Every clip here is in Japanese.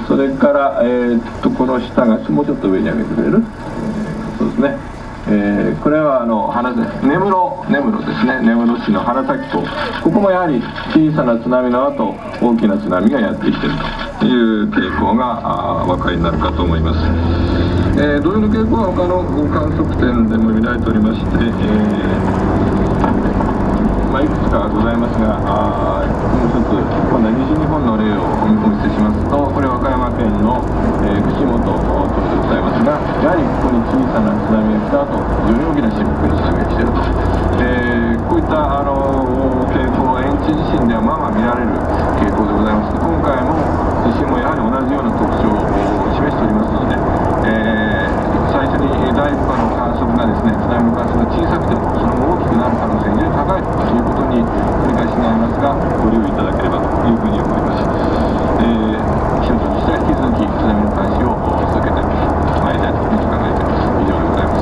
それから、この下がもうちょっと上に上げてくれる。そうですね。これは根室ですね。根室市の花咲港、ここもやはり小さな津波の後大きな津波がやってきているという傾向がお分かりになるかと思います。同様の傾向は他の観測点でも見られておりまして、いくつかございますが、もう一つ今度は西日本の例をお見せしますと、これは和歌山県の、串本町でございますが、やはりここに小さな津波が来た後、非常に大きな深刻な津波が来ていると、こういった傾向は遠地地震ではまあまあ見られる傾向でございます。今回も地震もやはり同じような特徴を示しておりますので、最初に第1波の観測がですね、津波の観測が小さくてもその後大きくなる可能性が非常に高いということに繰り返しになりますが、ご留意いただければというふうに思います。気象庁としては引き続き津波の監視を続けてまいりたいと考えています。以上でございます。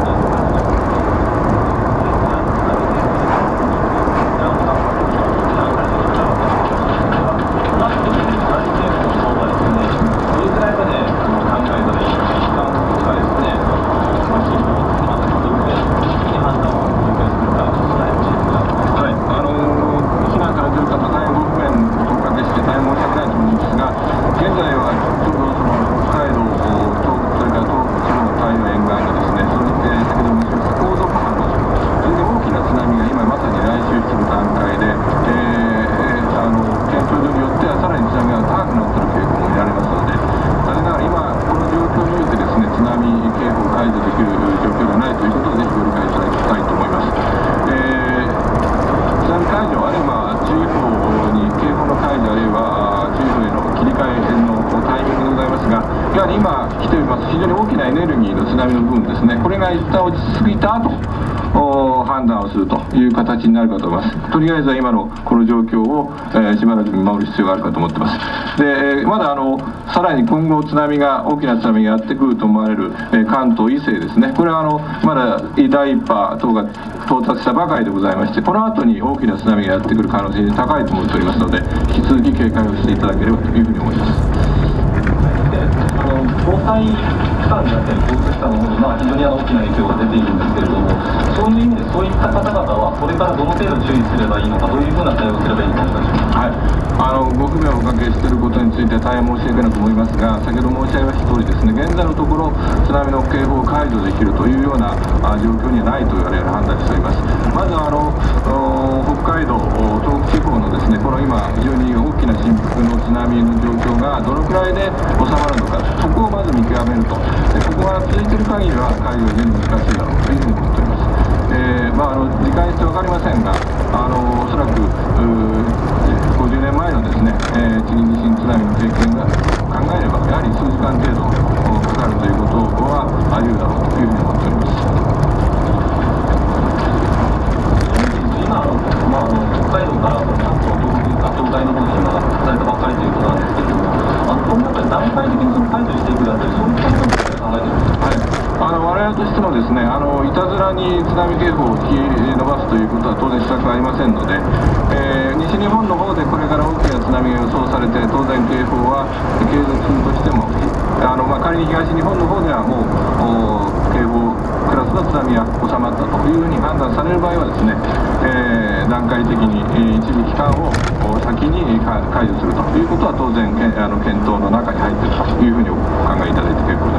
今来ております非常に大きなエネルギーの津波の部分ですね、これが一旦落ち着いた後判断をするという形になるかと思います。とりあえずは今のこの状況を、しばらく見守る必要があるかと思っています。でまださらに今後大きな津波がやってくると思われる、関東以西ですね、これはまだ第1波等が到達したばかりでございまして、この後に大きな津波がやってくる可能性が高いと思っておりますので、引き続き警戒をしていただければというふうに思います。 防災機関であったり交通機関の方に、非常に大きな影響が出ているんですけれども、そういう意味でそういった方々はこれからどの程度注意すればいいのか、どういうふうな対応をすればいいのかお願いします。 ご不便をおかけしていることについて大変申し訳なく思いますが、先ほど申し上げました通りですね、現在のところ津波の警報を解除できるというような状況にはないと我々は判断しております。まず北海道、東北地方のですね、この今非常に大きな深刻の津波の状況がどのくらいで収まるのか、そこをまず見極めると、ここが続いている限りは解除は非常に難しいだろうというふうに思っております。時間にして分かりませんが、おそらく50年前のですね、チリ地震津波の経験が考えれば、やはり数時間程度かかるということはあり得るだろうというふうに思っております。 今北海道から東海の方に今されたばっかりということなんですけれども、今後段階的に解除していくだったり、そういったことを考えていますか。 我々としてもですね、いたずらに津波警報を引き伸ばすということは当然したくありませんので、西日本の方でこれから大きな津波が予想されて、当然警報は継続するとしても、仮に東日本の方ではもう警報クラスの津波が収まったというふうに判断される場合はですね、段階的に一部期間を先に解除するということは当然検討の中に入っているというふうにお考えいただいて結構です。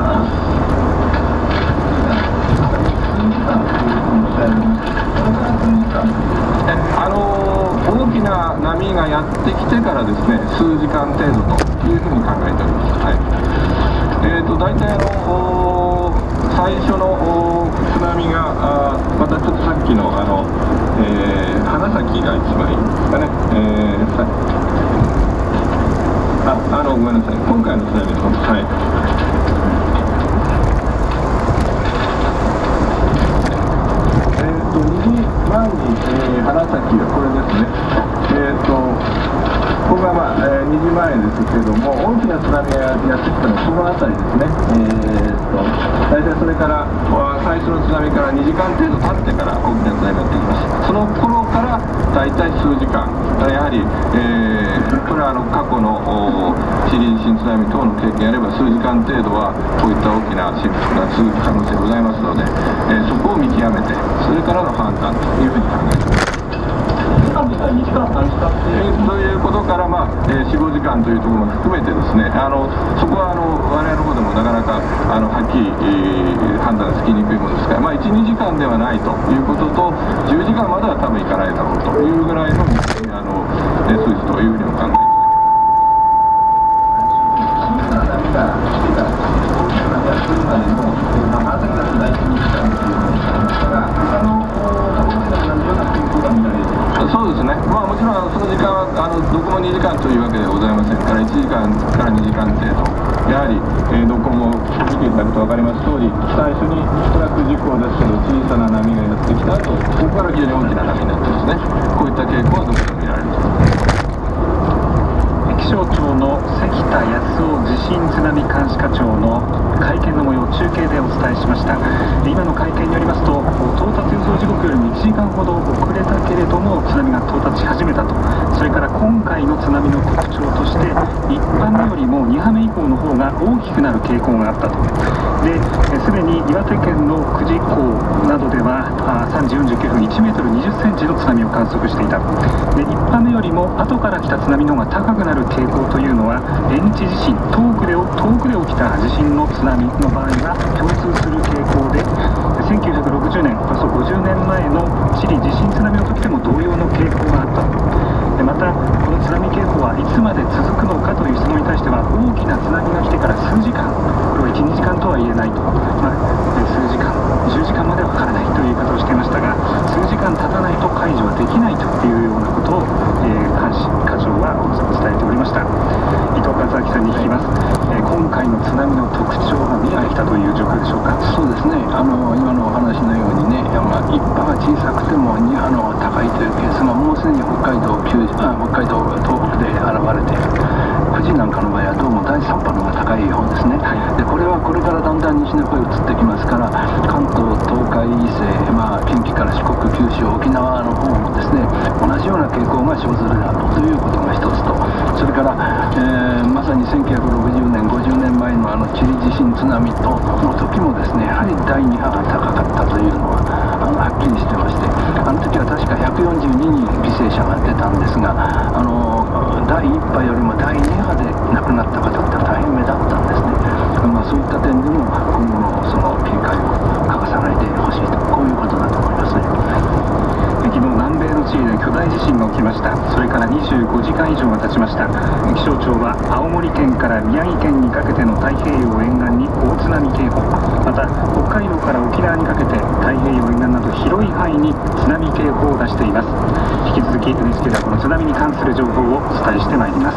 大きな波がやってきてからですね、数時間程度というふうに考えております。大体最初の津波がまたちょっとさっきの花咲が一番いいですかね。ごめんなさい、今回の津波の2時前に、花咲がこれですね。ここが2時前ですけれども、大きな津波がやってきたのはこの辺りですね。大体それから最初の津波から2時間程度経ってから大きな津波がやってきました。その頃から大体数時間、やはりこれは過去の地チリ地震津波等の経験あれば数時間程度はこういった大きな振幅が続く可能性ございますので、そこを見極めてそれからの判断というふうに考えています。 時間自体2時間3時間ということから、4、5時間というところも含めてですね、そこは我々の方でもなかなかはっきり、判断がつきにくいものですから、1、2時間ではないということと、10時間までは多分いかないだろうというぐらいの数字というふうにも考えています。そうですね、もちろんその時間はどこも2時間というわけではございませんから、1時間から2時間程度、やはり、どこも見ていただくと分かります通り、最初にトラック事故ですけど、小さな波がやってきた後、ここから非常に大きな波になってますね。こういった傾向はどこでも見られると思います。 気象庁の関田康夫地震津波監視課長の会見の模様を中継でお伝えしました。今の会見によりますと、到達予想時刻よりも1時間ほど遅れたけれども津波が到達し始めたと、それから今回の津波の特徴として1波目よりも2波目以降の方が大きくなる傾向があったと。ですでに岩手県の久慈港などでは3時49分1メートル20センチの津波を観測していた。で1波目よりも後から来た津波の方が高くなる傾向というのは遠地地震、遠くで起きた地震の津波の場合は共通する傾向で、1960年およそ50年前のチリ地震津波の時でも同様の傾向があったと。またこの津波警報はいつまで続くのかという質問に対しては、大きな津波が来てから数時間、これは 1,2 時間とは言えないと、数時間10時間までは分からないという言い方をしていましたが、数時間経たないと解除はできないというようなことを、監視課長は伝えておりました。伊藤和明さんに聞きます。今回の津波の特徴が見えてきたという状況でしょうか。 そうですね、今のお話のようにね、1波が小さくても2波の高いというケースがもうすでに北海道、東北で現れている。富士なんかの場合はどうも第3波の方が高い方ですね。でこれはこれからだんだん西の方へ移ってきますから、関東、東海以西、近畿から四国、九州、沖縄の方もですね、同じような傾向が生ずるだろうということが一つと、それから、まさに1960年、50年前のチリ地震津波との時もですね、やはり第2波が高かったというのははっきりしてまして、あの時は確か142人犠牲者が出たんですが、第1波よりも第2波で亡くなった方って大変目立ったんですね。そういった点でも今後のその警戒を欠かさないでほしいと、こういうことだと思いますね。 昨日南米のチリで巨大地震が起きました。それから25時間以上が経ちました。気象庁は青森県から宮城県にかけての太平洋沿岸に大津波警報、また北海道から沖縄にかけて太平洋沿岸など広い範囲に津波警報を出しています。引き続き NHK ではこの津波に関する情報をお伝えしてまいります。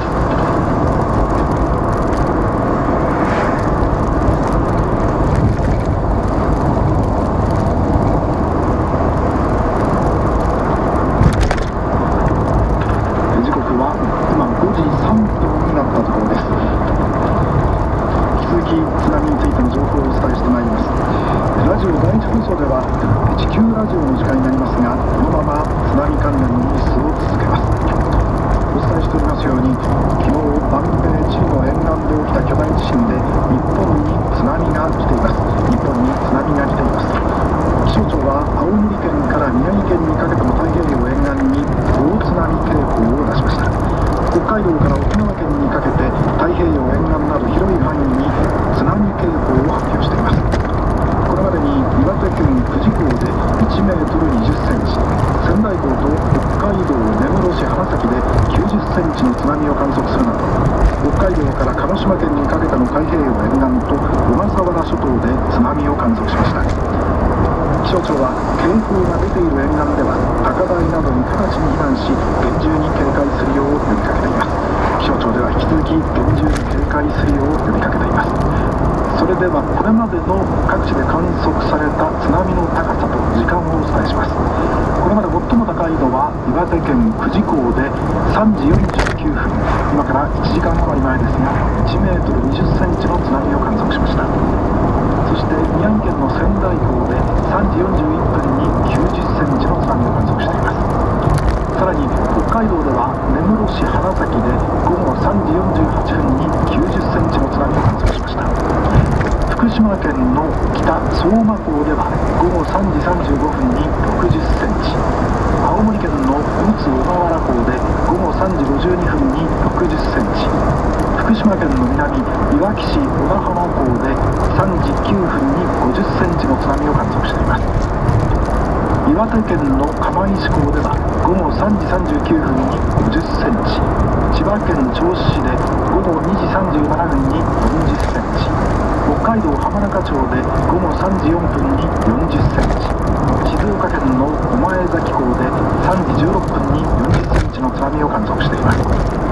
ではこれまでの各地で観測された津波の高さと時間をお伝えします。これまで最も高いのは岩手県久慈港で3時49分、今から1時間余り前ですが1メートル20センチの津波を観測しました。そして宮城県の仙台港で3時41分に90センチの津波を観測しています。さらに北海道では根室市花咲で午後3時48分に90 島県の北相馬港では午後3時35分に60センチ、青森県の陸奥小川原港で午後3時52分に60センチ、福島県の南いわき市小名浜港で3時9分に50センチの津波を観測しています。岩手県の釜石港では午後3時39分に50センチ、千葉県銚子市で午後2時37分に40センチ、北海道浜中町で午後3時4分に40センチ、静岡県の御前崎港で3時16分に40センチの津波を観測しています。